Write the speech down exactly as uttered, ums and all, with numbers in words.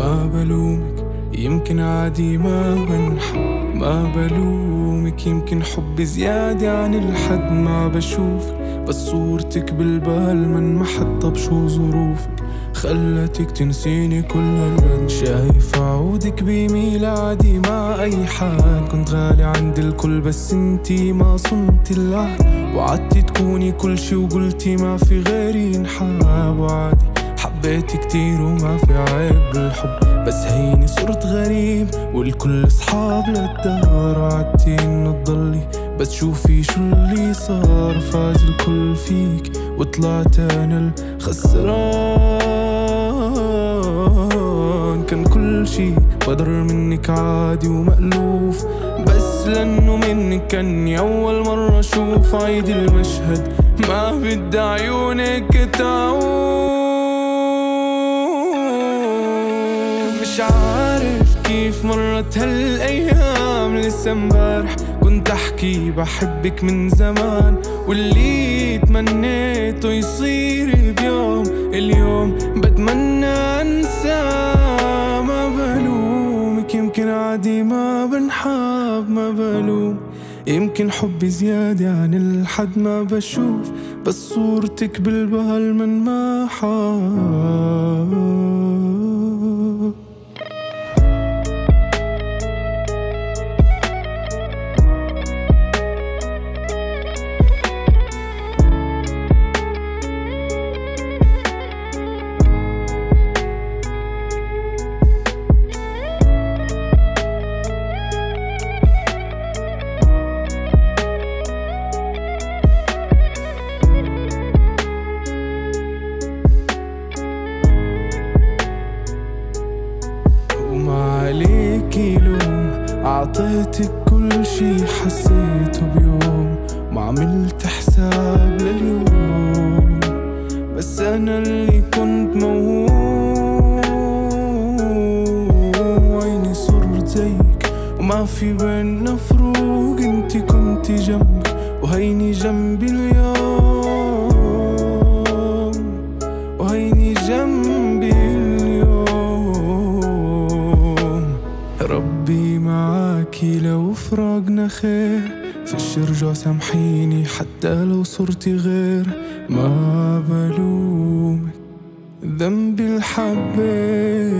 ما بلومك يمكن عادي ما بنحب، ما بلومك يمكن حبي زيادة عن الحد. ما بشوفك بس صورتك بالبال من محطة، بشو ظروفك خلتك تنسيني كل هالبد. شايف عودك بيميل عادي مع أي حد، كنت غالي عند الكل بس انتي ما صنتي العهد. وعدتي تكوني كل شي وقلتي ما في غيري ينحب، وعادي حبيتي كتير وما في عيب بالحب. بس هيني صرت غريب والكل اصحاب للدار، وعدتي انه تضلي بس شوفي شو اللي صار. فاز الكل فيك وطلعت انا الخسران. كان كل شي بدر منك عادي ومألوف، بس لأنه منك كاني أول مرة أشوف. عيد المشهد ما بدي عيونك تعود. مش عارف كيف مرت هالأيام، لسه امبارح كنت أحكي بحبك من زمان، واللي تمنيته يصير بيوم اليوم بتمنى أنساه. ما بلومك يمكن عادي ما بنحب، ما بلوم يمكن حبي زيادة عن الحد. ما بشوف بس صورتك بالبال من ما حاب. عليكي لوم، عطيتك كل شي حسيته بيوم، ما عملت حساب لليوم. بس أنا اللي كنت موهوم، وعيني صرت زيك وما في بينا فروق. انتي كنتي جنبي وهيني جنبي اليوم، وهيني جنبي اليوم. ربي معاكي لو فراقنا خير، فيش رجوع سامحيني حتى لو صرتي غير. ما بلومك ذنبي الحبيت